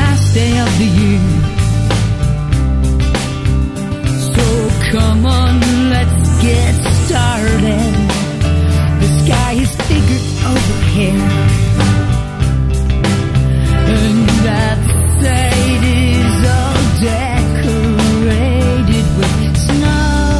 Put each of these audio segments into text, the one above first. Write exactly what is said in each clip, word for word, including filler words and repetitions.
last day of the year. So come on, let's get started. The sky is bigger over here, and that side is all decorated with snow,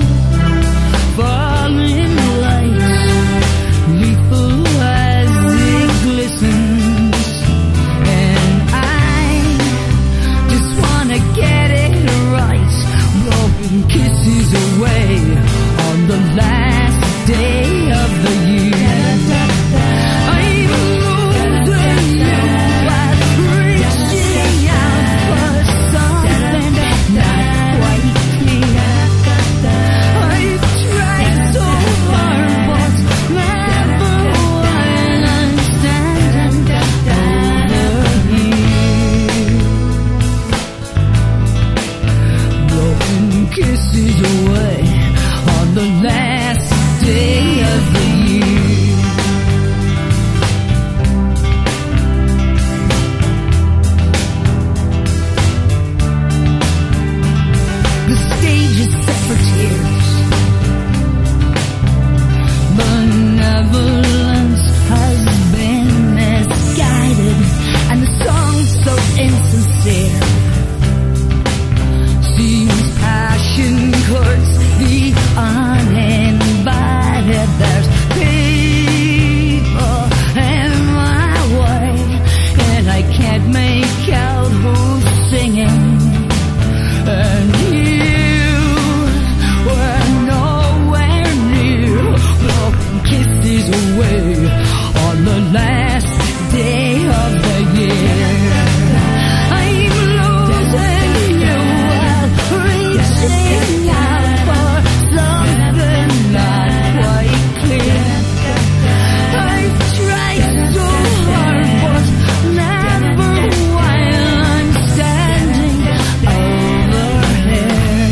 falling light, lethal as it glistens. And I just wanna get it right, blowing kisses away on the last day of the year. I'm losing you while reaching out for something not quite clear. I've tried so hard, but never while I'm standing over here, blowing kisses away on the last day of the year. The stage is set for tears. Benevolence has been misguided, and the song's so insincere. Seems passion courts the uninvited. There's people in my way, and I can't make out who's singing. And you were nowhere near, blowing kisses away on the last day of the year. I'm losing you while reaching out for something not quite clear. I've tried so hard, but never while I'm standing over here,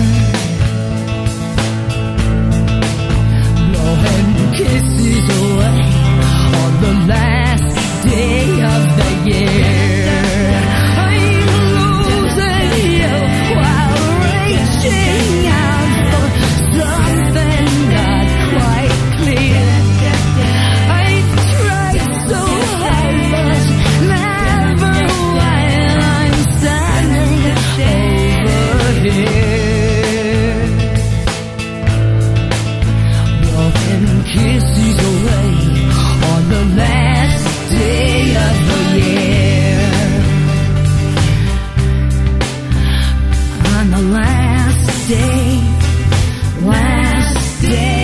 blowing kisses away on the last day of the year. I'm losing you while reaching out for something not quite clear. I've tried so hard, but never while I'm standing over here, blowing kisses away on the last day of the year. On the last day, last day